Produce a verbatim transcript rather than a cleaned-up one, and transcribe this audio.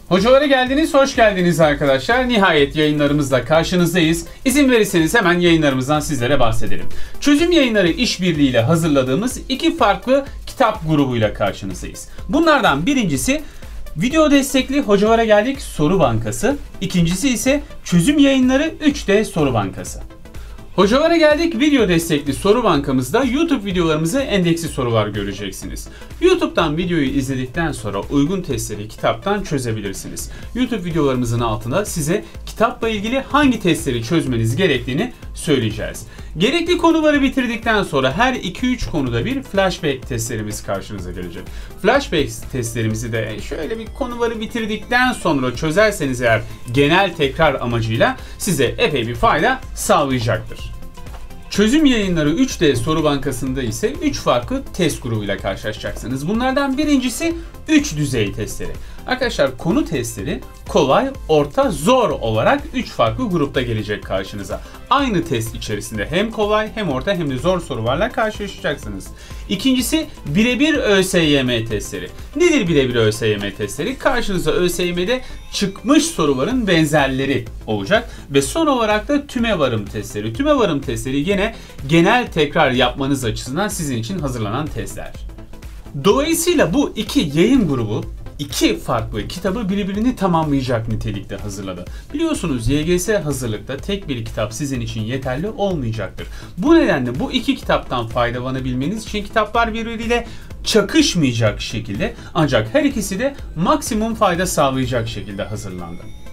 Hocalara geldiniz, hoş geldiniz arkadaşlar. Nihayet yayınlarımızla karşınızdayız. İzin verirseniz hemen yayınlarımızdan sizlere bahsedelim. Çözüm Yayınları işbirliğiyle hazırladığımız iki farklı kitap grubuyla karşınızdayız. Bunlardan birincisi video destekli Hocalara Geldik Soru Bankası. İkincisi ise Çözüm Yayınları üç D Soru Bankası. Hocalara Geldik video destekli soru bankamızda YouTube videolarımızı endeksli sorular göreceksiniz. YouTube'dan videoyu izledikten sonra uygun testleri kitaptan çözebilirsiniz. YouTube videolarımızın altında size kitapla ilgili hangi testleri çözmeniz gerektiğini söyleyeceğiz. Gerekli konuları bitirdikten sonra her iki üç konuda bir flashback testlerimiz karşınıza gelecek. Flashback testlerimizi de şöyle bir konuları bitirdikten sonra çözerseniz eğer genel tekrar amacıyla size epey bir fayda sağlayacaktır. Çözüm Yayınları üç D Soru Bankası'nda ise üç farklı test grubuyla karşılaşacaksınız. Bunlardan birincisi üç düzey testleri. Arkadaşlar konu testleri kolay, orta, zor olarak üç farklı grupta gelecek karşınıza. Aynı test içerisinde hem kolay hem orta hem de zor sorularla karşılaşacaksınız. İkincisi birebir ÖSYM testleri. Nedir birebir ÖSYM testleri? Karşınıza ÖSYM'de çıkmış soruların benzerleri olacak. Ve son olarak da tümevarım testleri. Tümevarım testleri yine genel tekrar yapmanız açısından sizin için hazırlanan testler. Dolayısıyla bu iki yayın grubu iki farklı kitabı birbirini tamamlayacak nitelikte hazırladı. Biliyorsunuz Y G S hazırlıkta tek bir kitap sizin için yeterli olmayacaktır. Bu nedenle bu iki kitaptan faydalanabilmeniz için kitaplar birbiriyle çakışmayacak şekilde ancak her ikisi de maksimum fayda sağlayacak şekilde hazırlandı.